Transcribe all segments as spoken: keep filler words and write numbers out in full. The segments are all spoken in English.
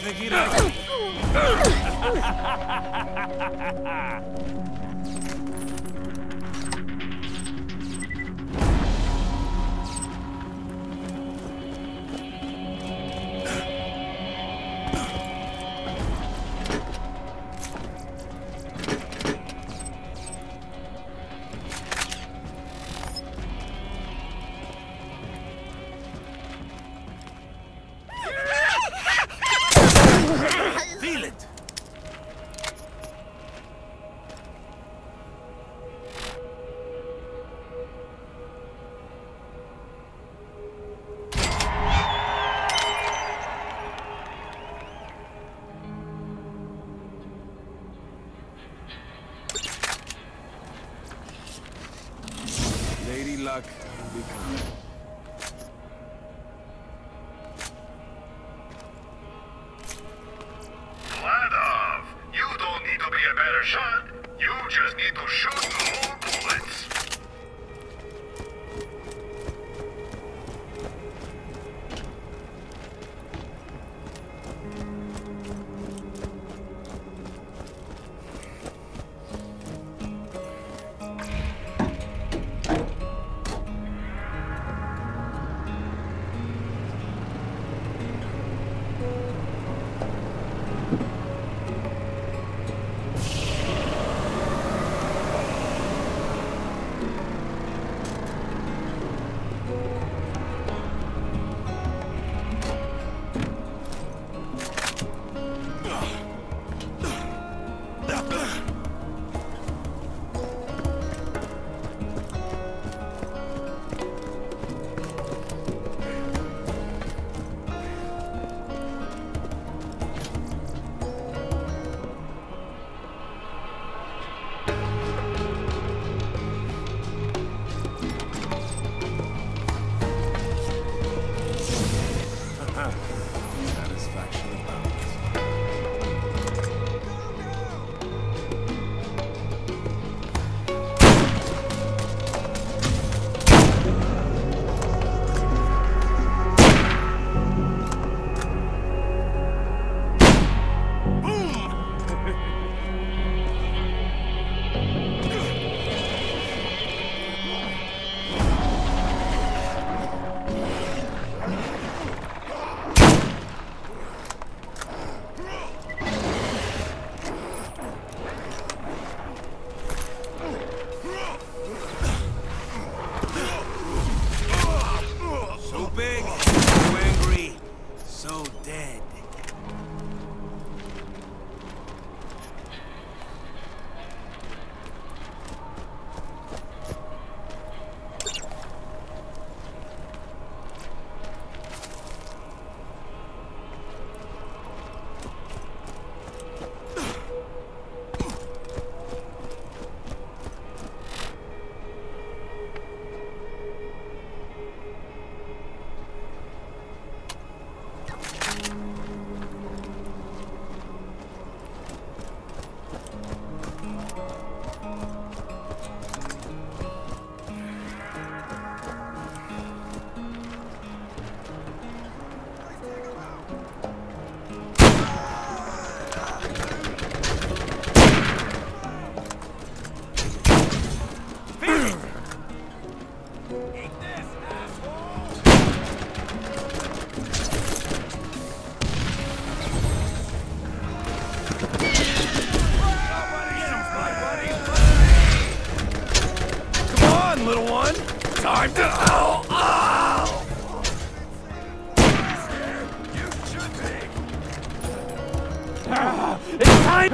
pick it up. Feel it! Lady Luck will be coming. Vladov, you don't need to be a better shot. You just need to shoot more bullets. Satisfaction abounds. So big, so angry, so dead. Little one, time to oh, oh! You should be. Ah, it's time.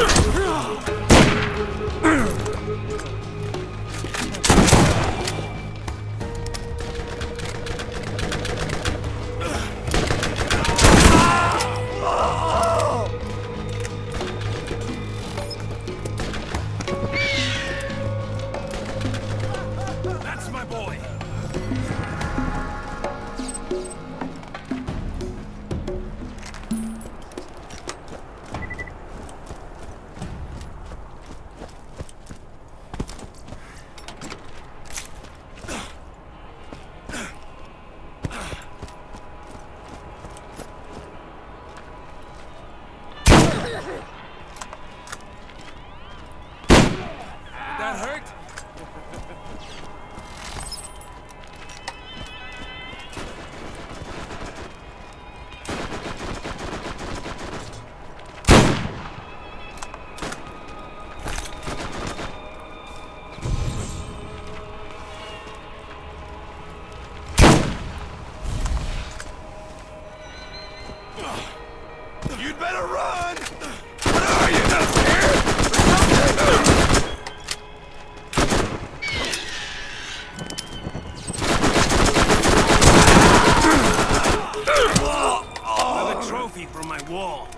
That's my boy. Did that hurt? You'd better run! What are you, not scared? Another trophy from my wall.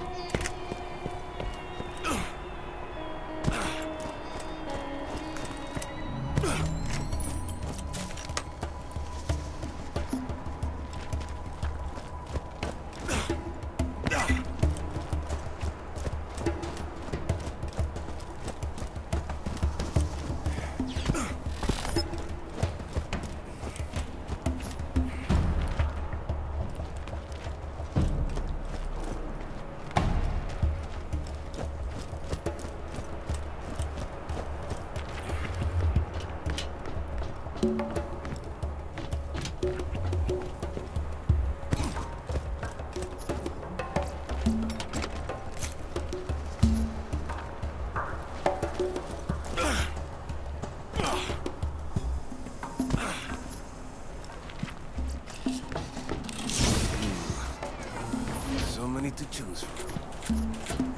So many to choose from.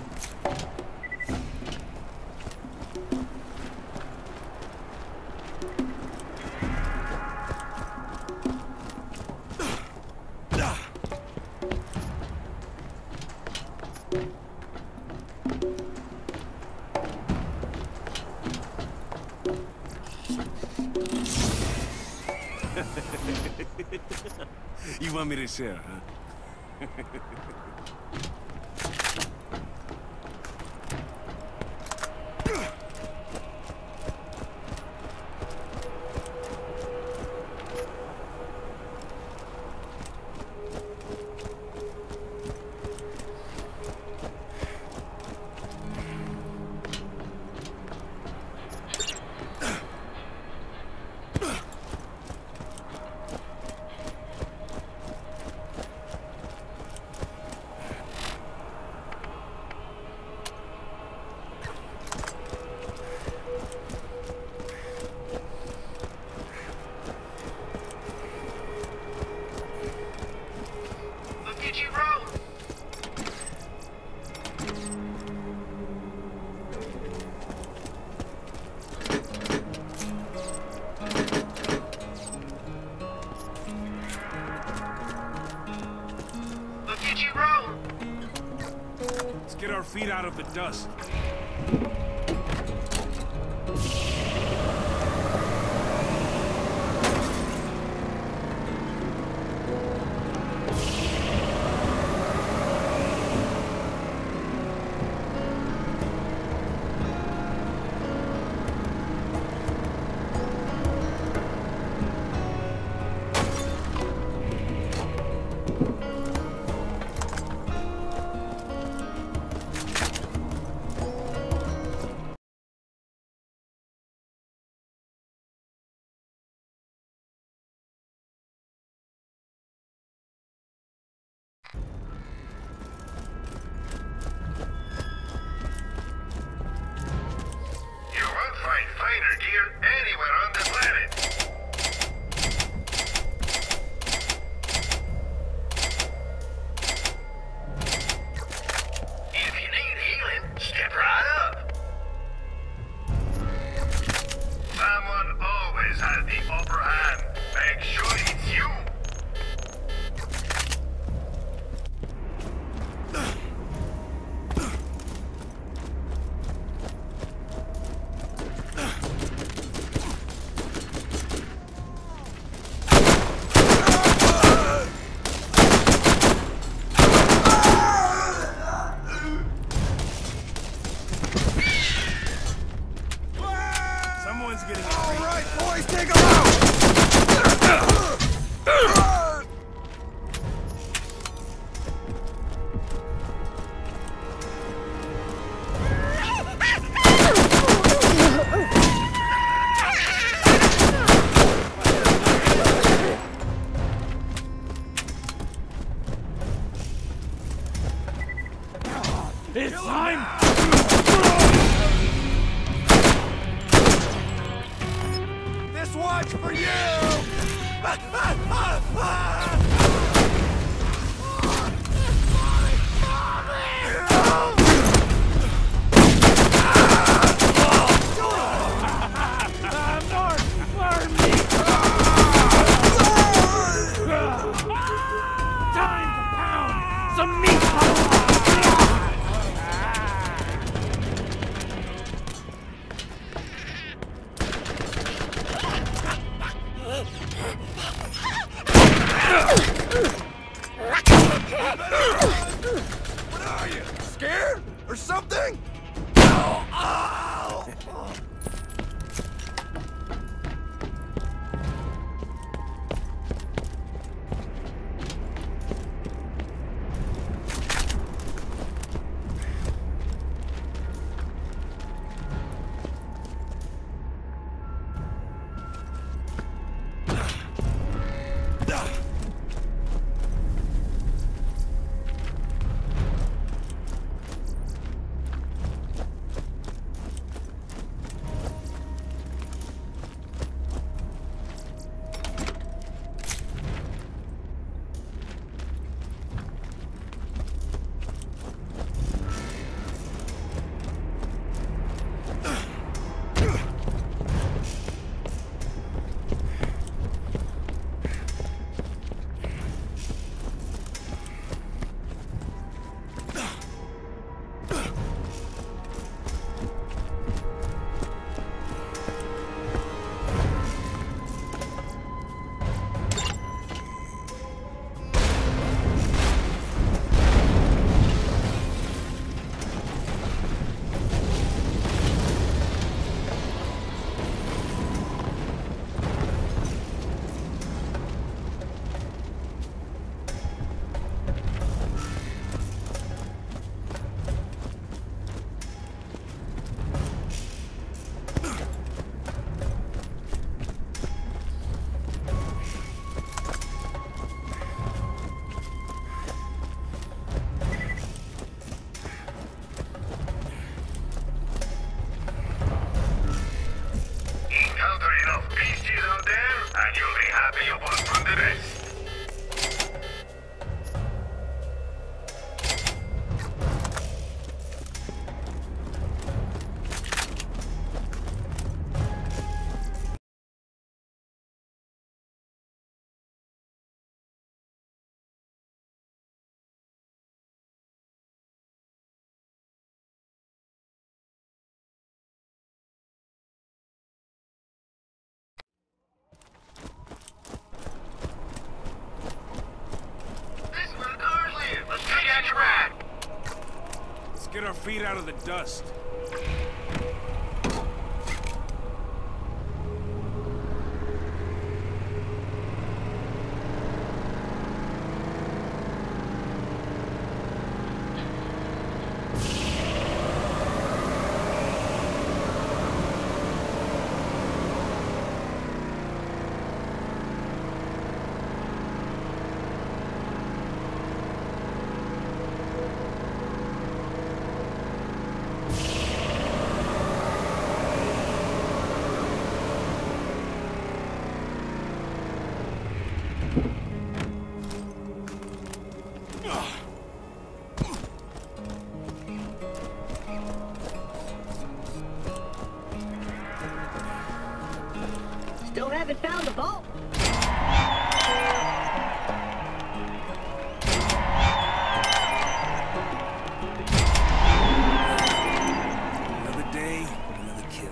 You want me to share, huh? Let's get our feet out of the dust. It's time! This one's for you! What are you? Scared? Or something? Oh, ow! Get our feet out of the dust. Still haven't found the vault. Another day, another kill.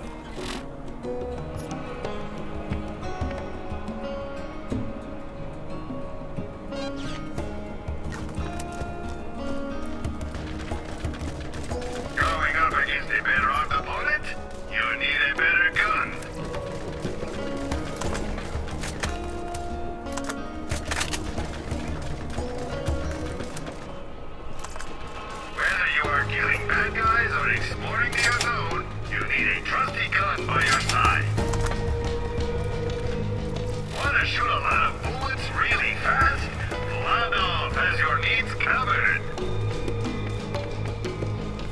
Going up against a better armed opponent, you need a better gun. Whether you are killing bad guys or exploring the unknown, you need a trusty gun by your side. Wanna shoot a lot of bullets really fast? Vladov has your needs covered.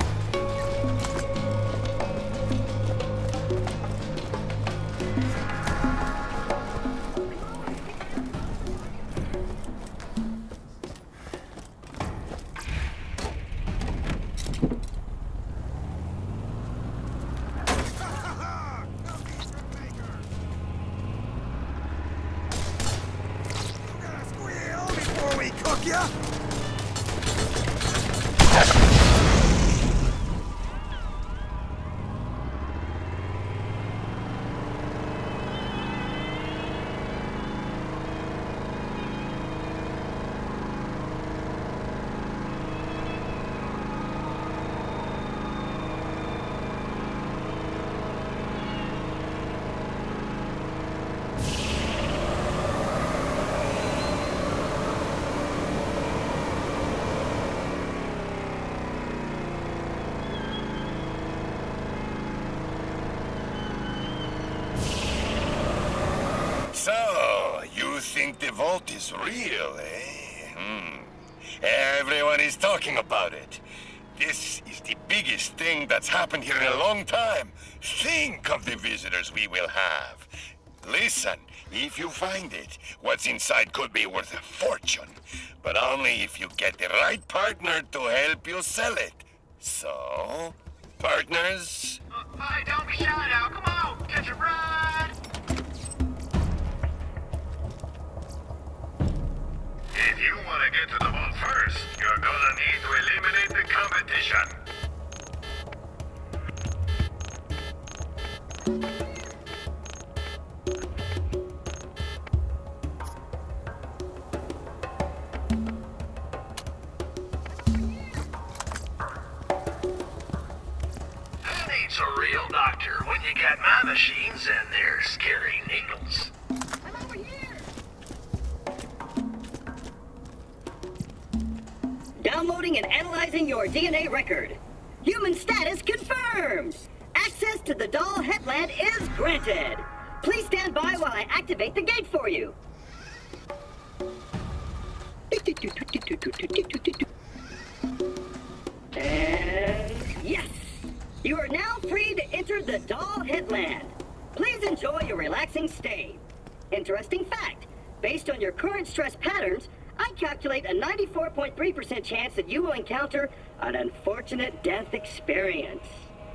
So, you think the vault is real, eh? Hmm. Everyone is talking about it. This is the biggest thing that's happened here in a long time. Think of the visitors we will have. Listen, if you find it, what's inside could be worth a fortune. But only if you get the right partner to help you sell it. So, partners? Uh, hey, don't be shy now. Come on, catch a ride. If you want to get to the vault first, you're gonna need to eliminate the competition. Who needs a real doctor when you got my machines and their scary needles? I'm over here. Downloading and analyzing your D N A record. Human status confirmed. Access to the doll headland is granted. Please stand by while I activate the gate for you. And yes, you are now free to enter the doll headland. Please enjoy your relaxing stay. Interesting fact, based on your current stress patterns, I calculate a ninety-four point three percent chance that you will encounter an unfortunate death experience.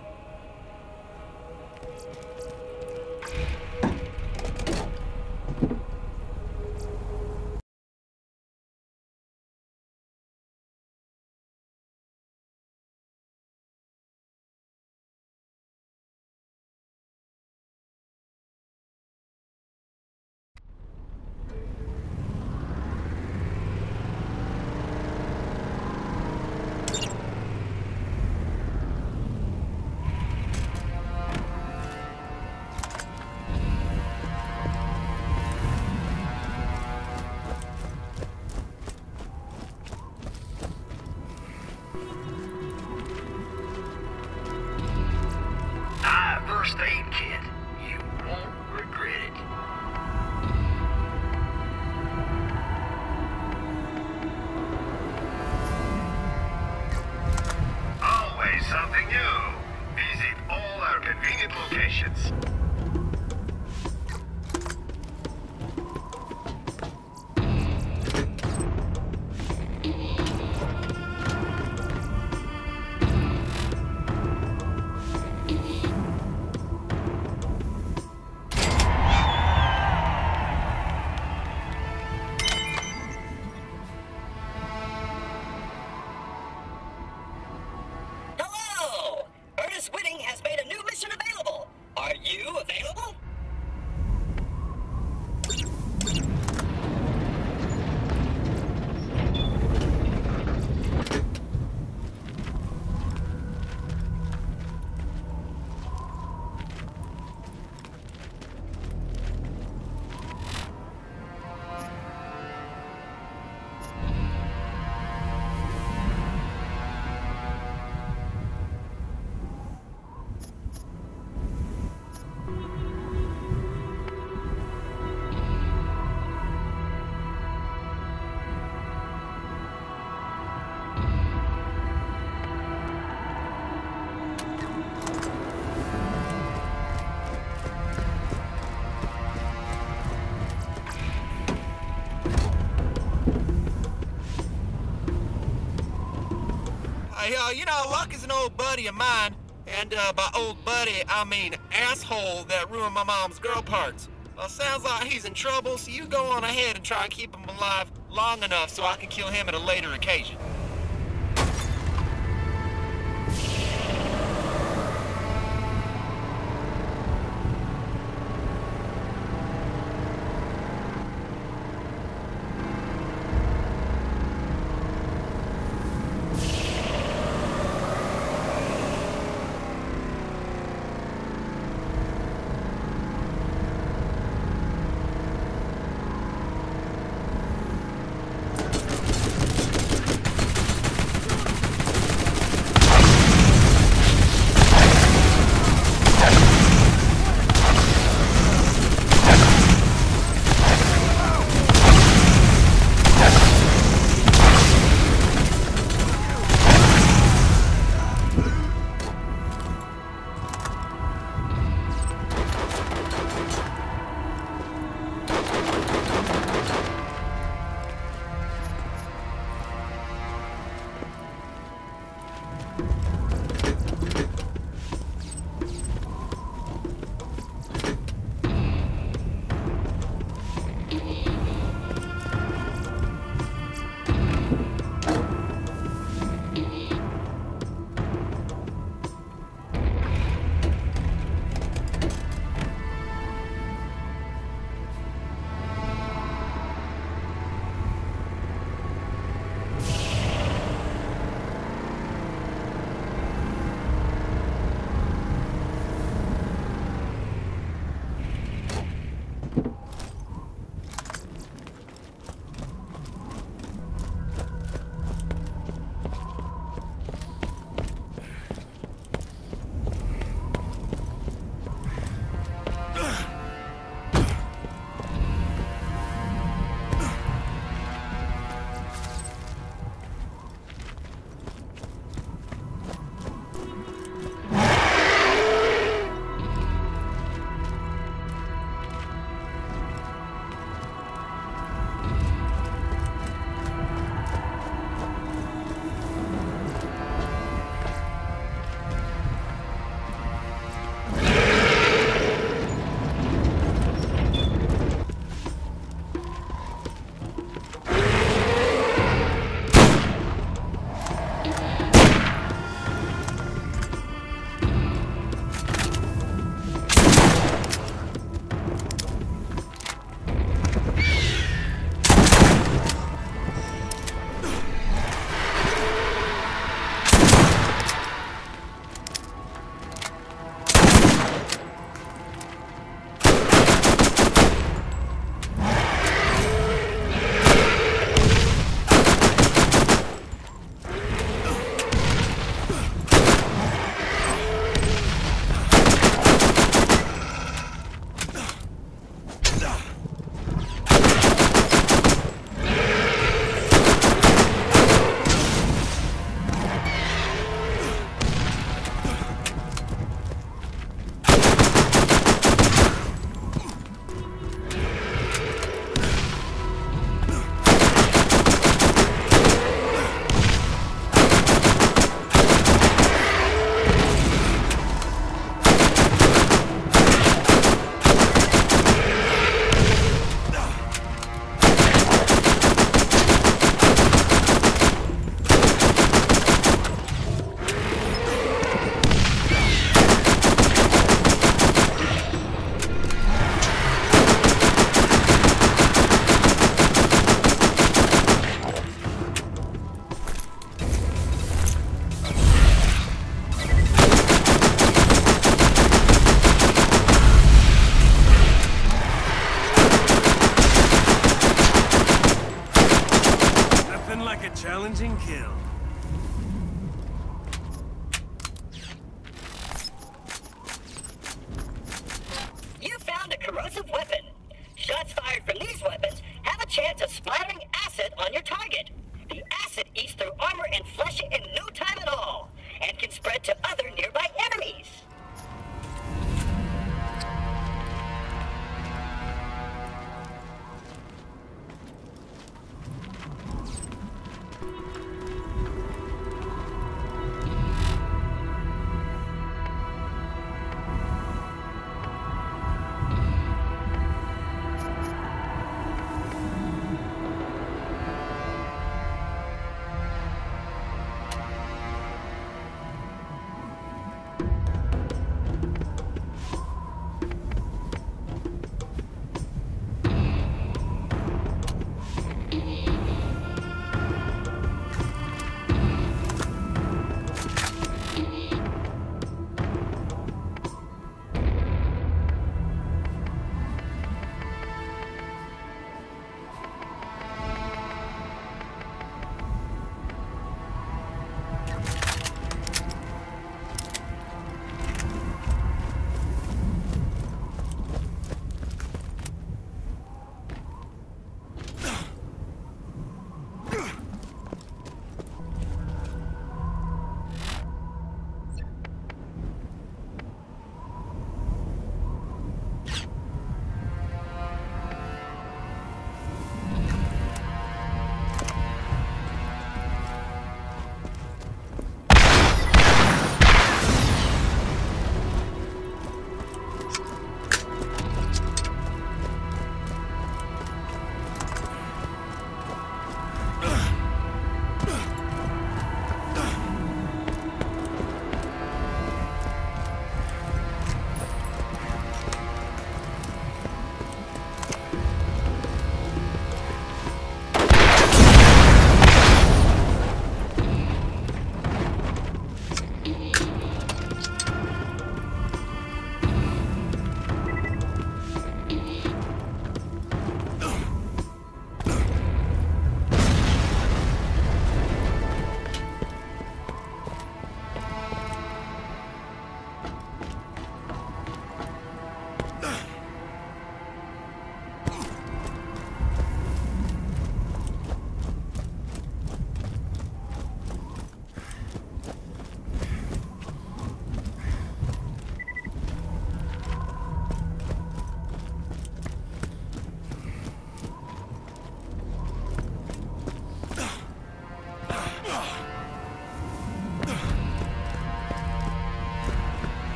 First aid kit. You won't regret it. Always something new. Visit all our convenient locations. Hey, uh, you know, Luck is an old buddy of mine. And uh, by old buddy, I mean asshole that ruined my mom's girl parts. Well, sounds like he's in trouble, so you go on ahead and try and keep him alive long enough so I can kill him at a later occasion.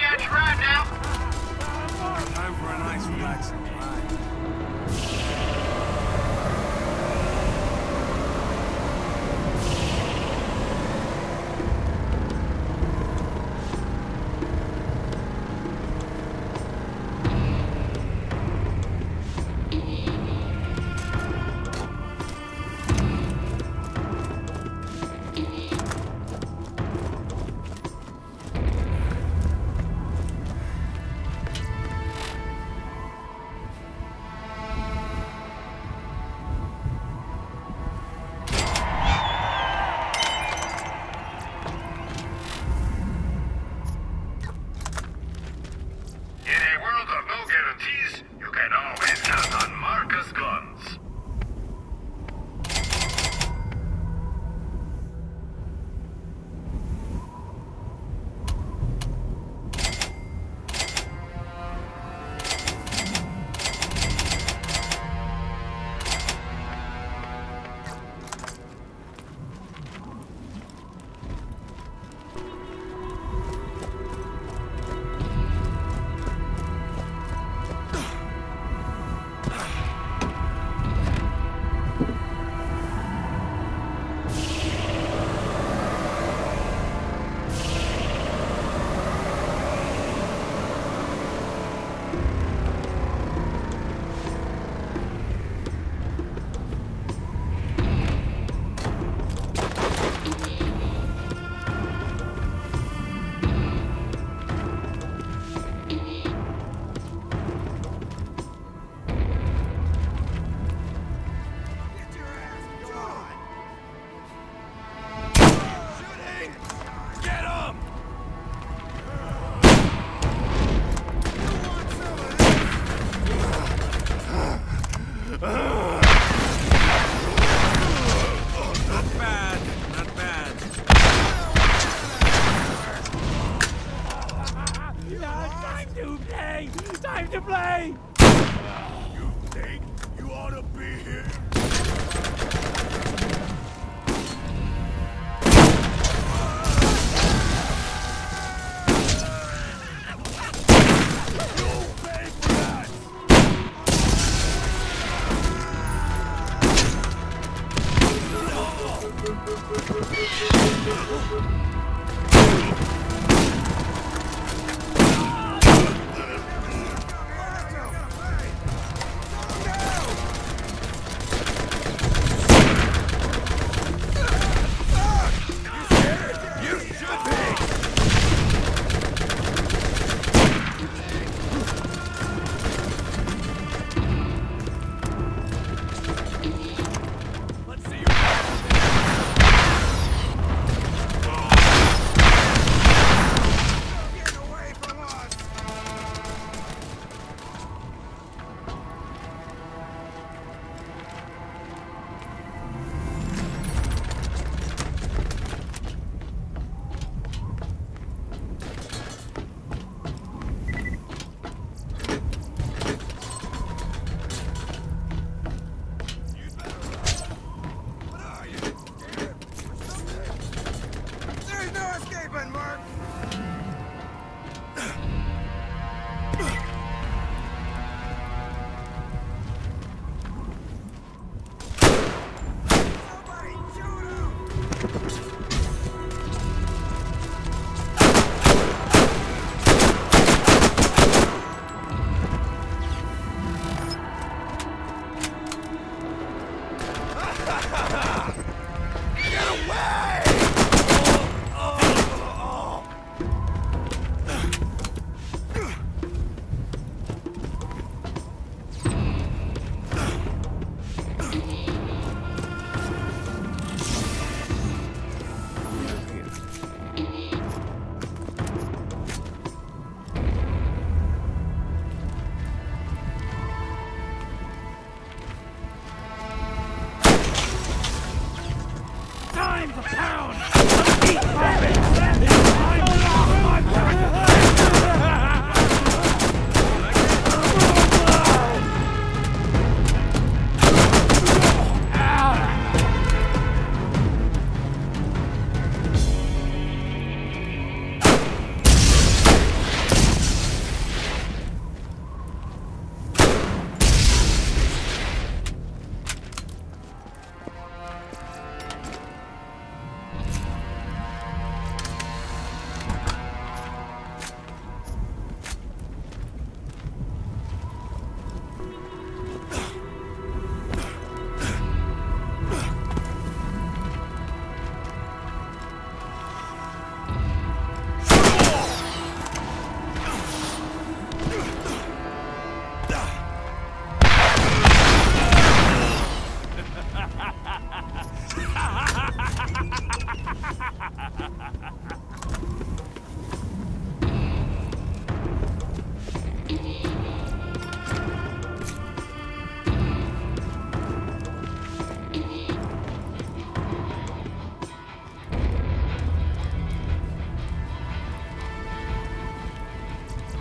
catch a ride now. Time for a nice relaxing ride. Time to play! You think you ought to be here? You'll pay for that!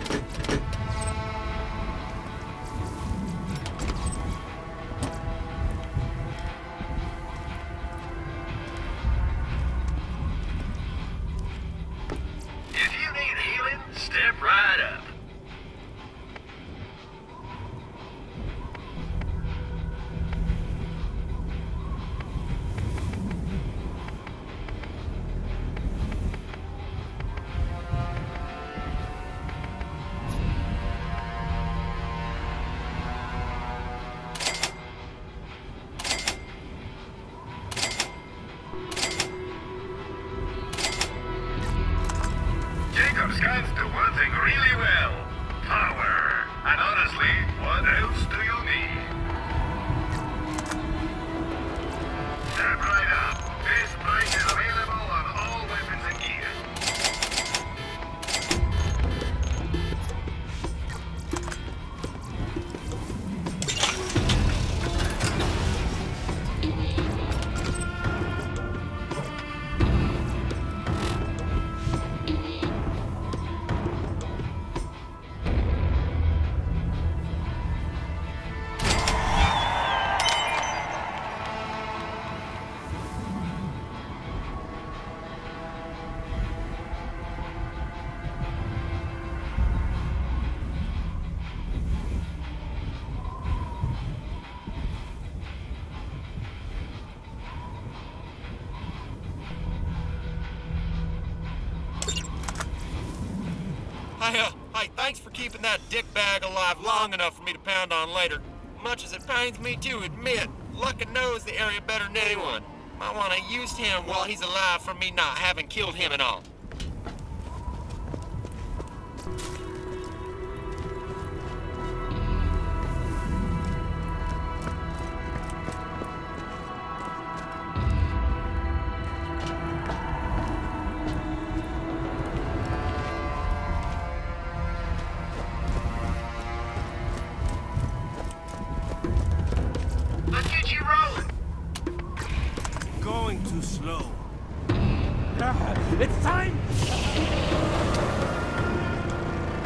If you need healing, step right up. Jacob's guys do one thing really well. Power. And honestly, what else do you need? Step right up. This bike is available on all weapons and gear. Hey, uh, hey, thanks for keeping that dickbag alive long enough for me to pound on later. Much as it pains me to admit, Luckin knows the area better than anyone. Might want to use him while he's alive for me not having killed him and all. Let's get you rolling. Going too slow. Ah, it's time!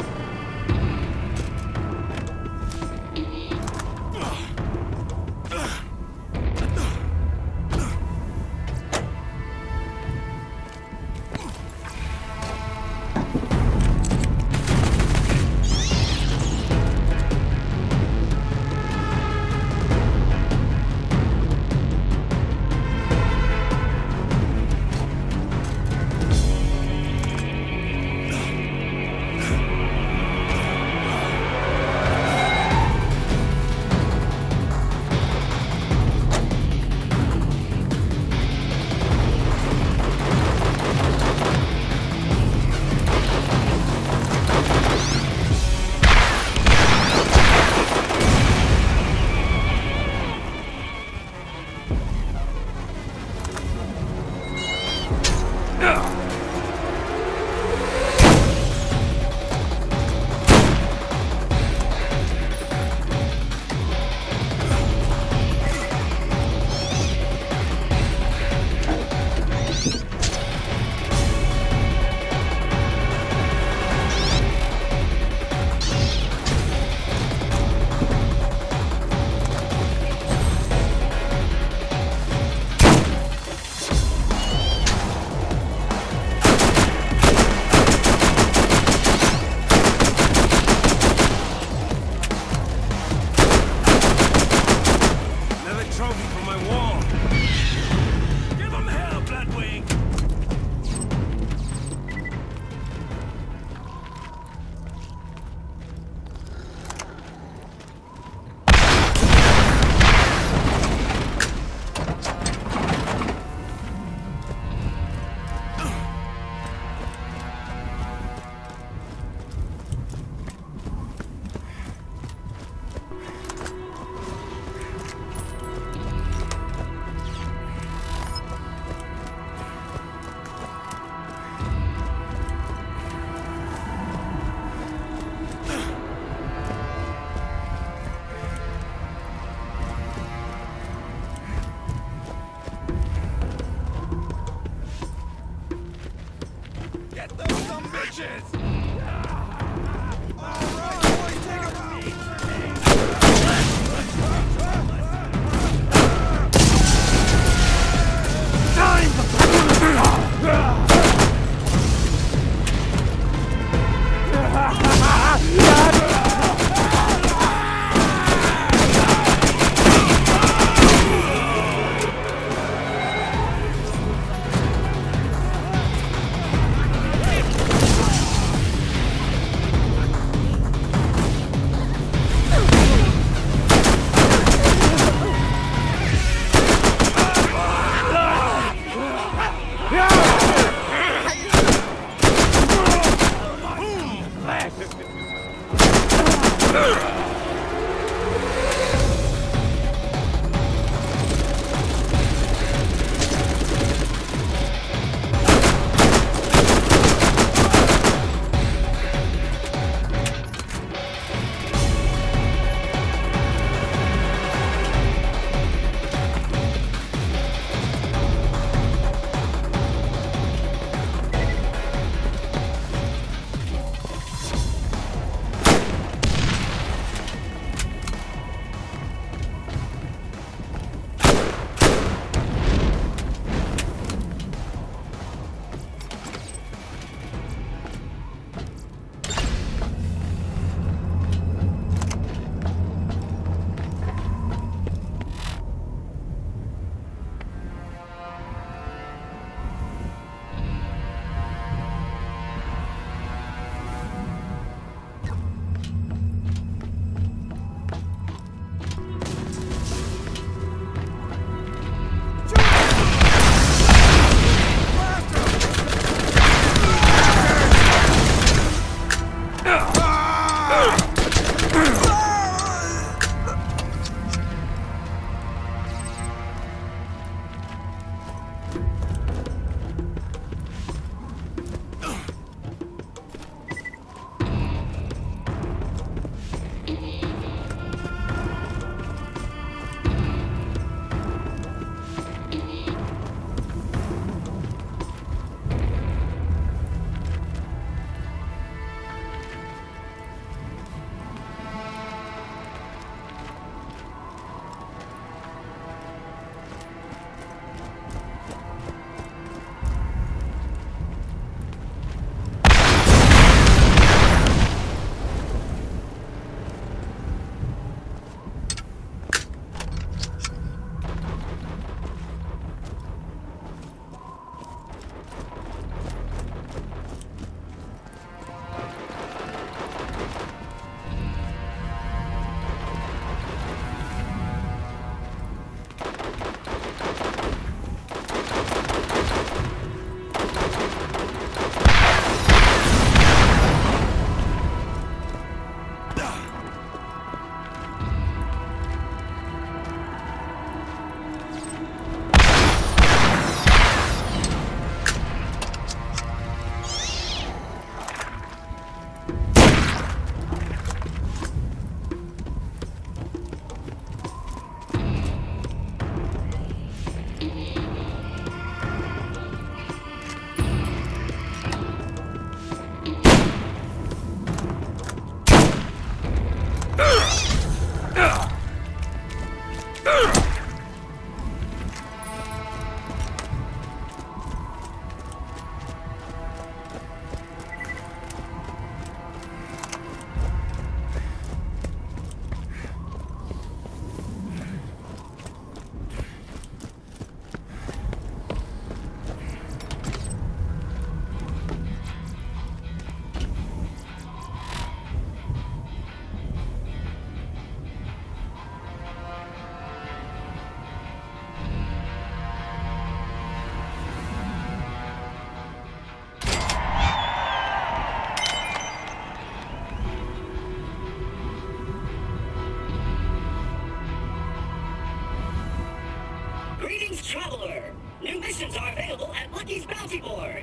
Traveler! New missions are available at Lucky's Bounty Board!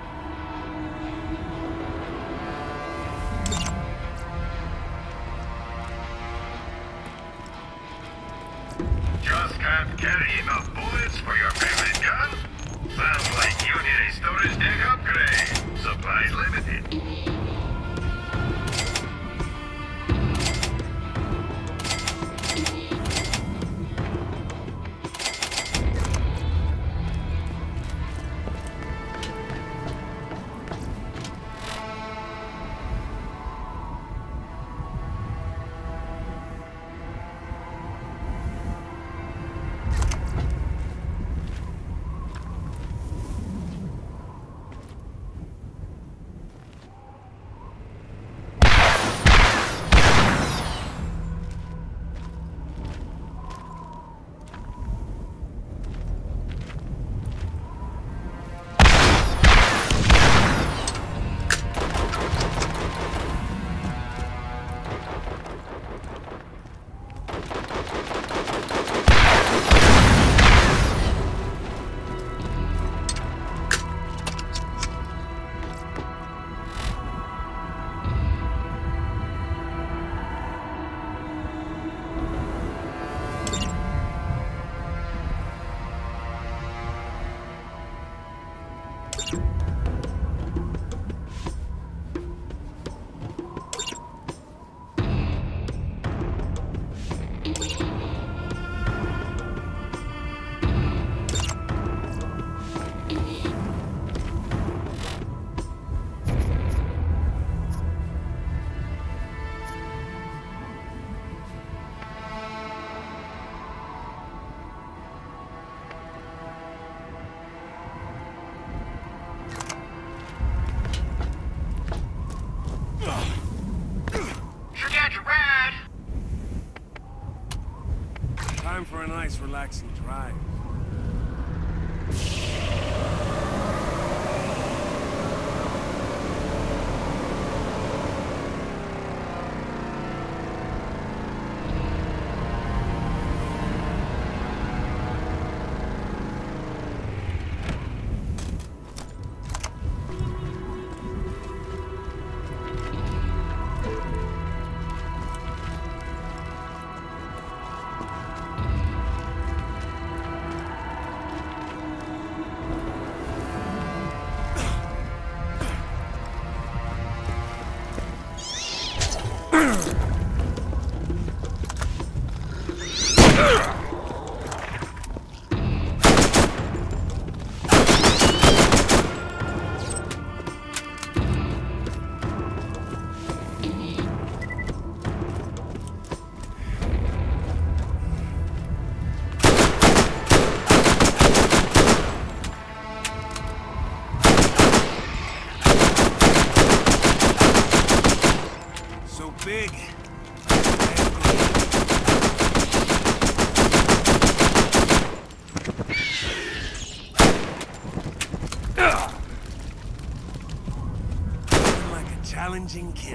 Just can't carry enough bullets for your favorite gun? Sounds like you need a storage deck upgrade. Supplies limited. nice, relaxing drive. Big. Like a challenging kill.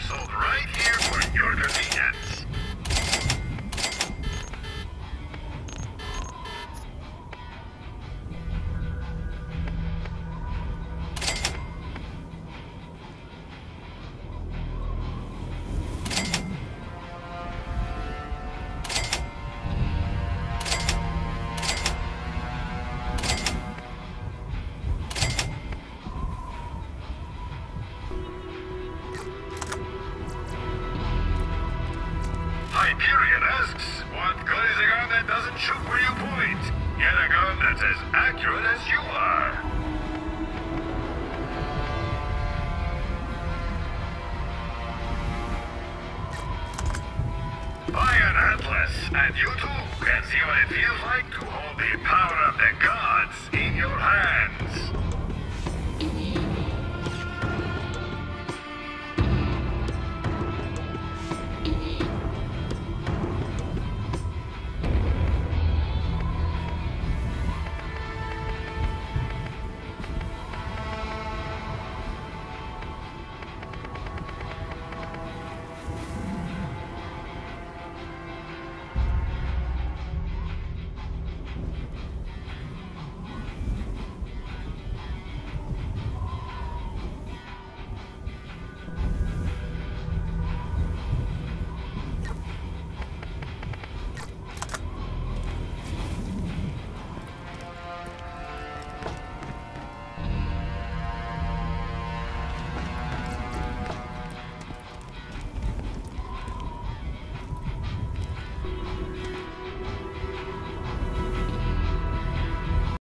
sold right here for your convenience. Hyperion asks, what good is a gun that doesn't shoot where you point? Get a gun that's as accurate as you are. Buy an Atlas, and you too can see what it feels like to hold the power of the gun.